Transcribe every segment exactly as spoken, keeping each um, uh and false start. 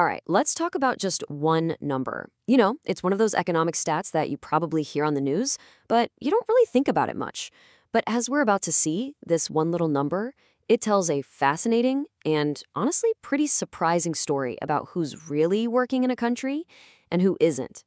All right, let's talk about just one number. You know, it's one of those economic stats that you probably hear on the news, but you don't really think about it much. But as we're about to see, this one little number, it tells a fascinating and honestly pretty surprising story about who's really working in a country and who isn't.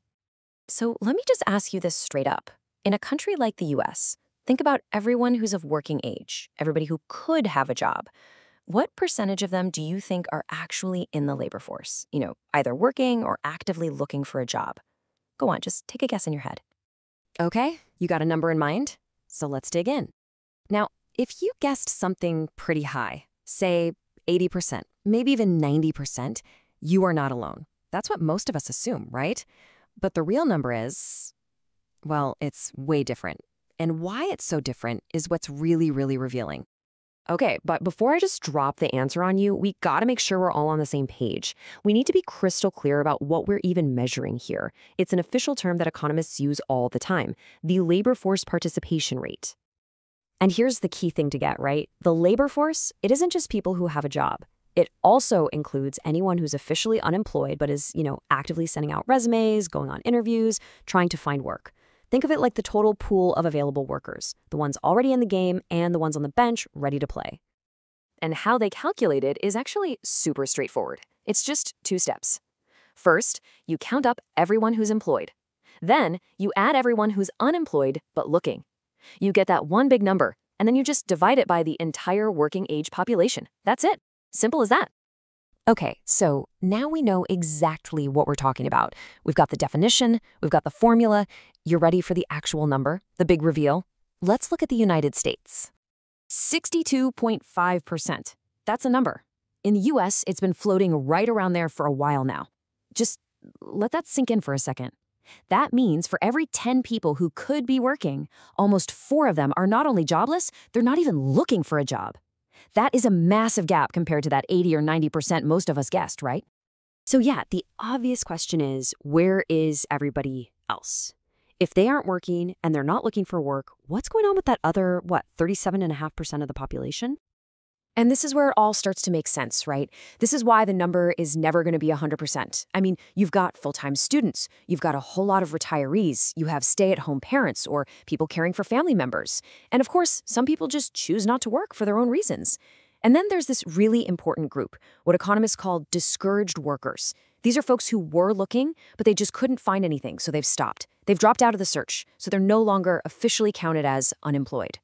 So let me just ask you this straight up. In a country like the U S, think about everyone who's of working age, everybody who could have a job. What percentage of them do you think are actually in the labor force? You know, either working or actively looking for a job? Go on, just take a guess in your head. Okay, you got a number in mind? So let's dig in. Now, if you guessed something pretty high, say eighty percent, maybe even ninety percent, you are not alone. That's what most of us assume, right? But the real number is, well, it's way different. And why it's so different is what's really, really revealing. Okay, but before I just drop the answer on you, we gotta make sure we're all on the same page. We need to be crystal clear about what we're even measuring here. It's an official term that economists use all the time, the labor force participation rate. And here's the key thing to get, right? The labor force, it isn't just people who have a job. It also includes anyone who's officially unemployed but is, you know, actively sending out resumes, going on interviews, trying to find work. Think of it like the total pool of available workers, the ones already in the game and the ones on the bench ready to play. And how they calculate it is actually super straightforward. It's just two steps. First, you count up everyone who's employed. Then, you add everyone who's unemployed but looking. You get that one big number, and then you just divide it by the entire working age population. That's it. Simple as that. Okay, so now we know exactly what we're talking about. We've got the definition, we've got the formula. You're ready for the actual number, the big reveal? Let's look at the United States. sixty-two point five percent. That's a number. In the U S, it's been floating right around there for a while now. Just let that sink in for a second. That means for every ten people who could be working, almost four of them are not only jobless, they're not even looking for a job. That is a massive gap compared to that eighty or ninety percent most of us guessed, right? So yeah, the obvious question is, where is everybody else? If they aren't working and they're not looking for work, what's going on with that other, what, thirty-seven point five percent of the population? And this is where it all starts to make sense, right? This is why the number is never going to be one hundred percent. I mean, you've got full-time students, you've got a whole lot of retirees, you have stay-at-home parents or people caring for family members. And of course, some people just choose not to work for their own reasons. And then there's this really important group, what economists call discouraged workers. These are folks who were looking, but they just couldn't find anything, so they've stopped. They've dropped out of the search, so they're no longer officially counted as unemployed.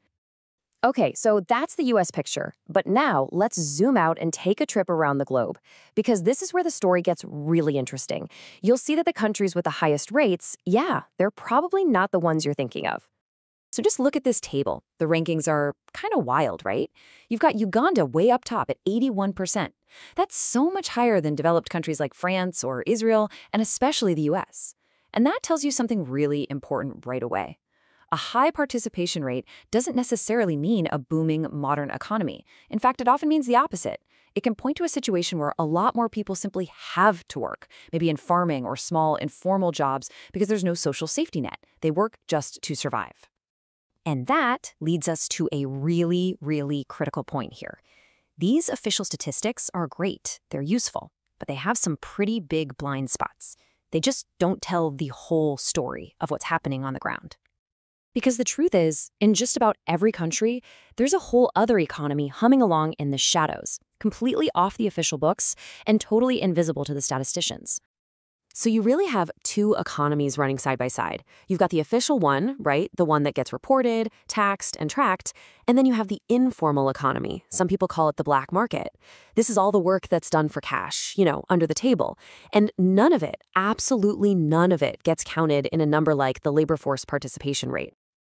Okay, so that's the U S picture. But now let's zoom out and take a trip around the globe, because this is where the story gets really interesting. You'll see that the countries with the highest rates, yeah, they're probably not the ones you're thinking of. So just look at this table. The rankings are kind of wild, right? You've got Uganda way up top at eighty-one percent. That's so much higher than developed countries like France or Israel, and especially the U S. And that tells you something really important right away. A high participation rate doesn't necessarily mean a booming modern economy. In fact, it often means the opposite. It can point to a situation where a lot more people simply have to work, maybe in farming or small informal jobs because there's no social safety net. They work just to survive. And that leads us to a really, really critical point here. These official statistics are great, they're useful, but they have some pretty big blind spots. They just don't tell the whole story of what's happening on the ground. Because the truth is, in just about every country, there's a whole other economy humming along in the shadows, completely off the official books and totally invisible to the statisticians. So you really have two economies running side by side. You've got the official one, right? The one that gets reported, taxed, and tracked. And then you have the informal economy. Some people call it the black market. This is all the work that's done for cash, you know, under the table. And none of it, absolutely none of it, gets counted in a number like the labor force participation rate.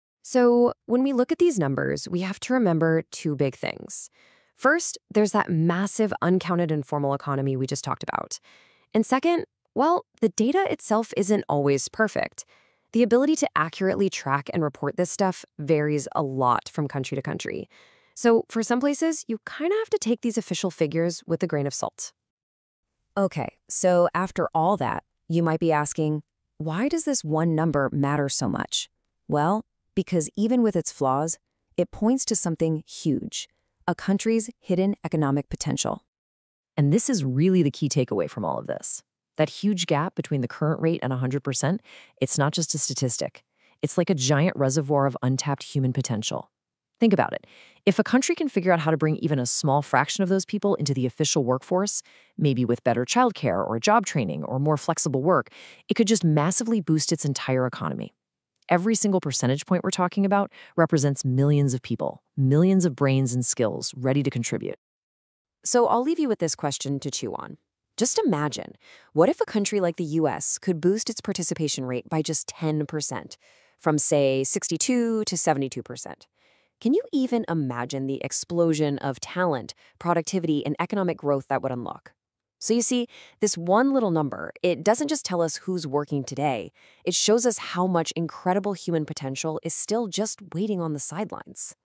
So when we look at these numbers, we have to remember two big things. First, there's that massive uncounted informal economy we just talked about. And second, well, the data itself isn't always perfect. The ability to accurately track and report this stuff varies a lot from country to country. So for some places, you kind of have to take these official figures with a grain of salt. Okay, so after all that, you might be asking, why does this one number matter so much? Well, because even with its flaws, it points to something huge, a country's hidden economic potential. And this is really the key takeaway from all of this. That huge gap between the current rate and one hundred percent, it's not just a statistic. It's like a giant reservoir of untapped human potential. Think about it. If a country can figure out how to bring even a small fraction of those people into the official workforce, maybe with better childcare or job training or more flexible work, it could just massively boost its entire economy. Every single percentage point we're talking about represents millions of people, millions of brains and skills ready to contribute. So I'll leave you with this question to chew on. Just imagine, what if a country like the U S could boost its participation rate by just ten percent, from say sixty-two to seventy-two percent? Can you even imagine the explosion of talent, productivity, and economic growth that would unlock? So you see, this one little number, it doesn't just tell us who's working today. It shows us how much incredible human potential is still just waiting on the sidelines.